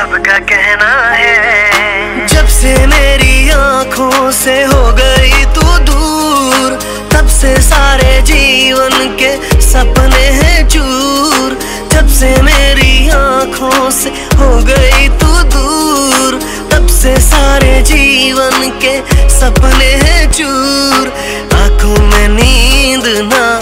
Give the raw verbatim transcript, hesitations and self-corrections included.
सबका कहना है। जब से मेरी आंखों से हो गई तू दूर, तब से सारे जीवन के सपने हैं चूर। जब से मेरी आंखों से हो गई तू दूर, तब से सारे जीवन के सपने हैं चूर। आंखों में नींद ना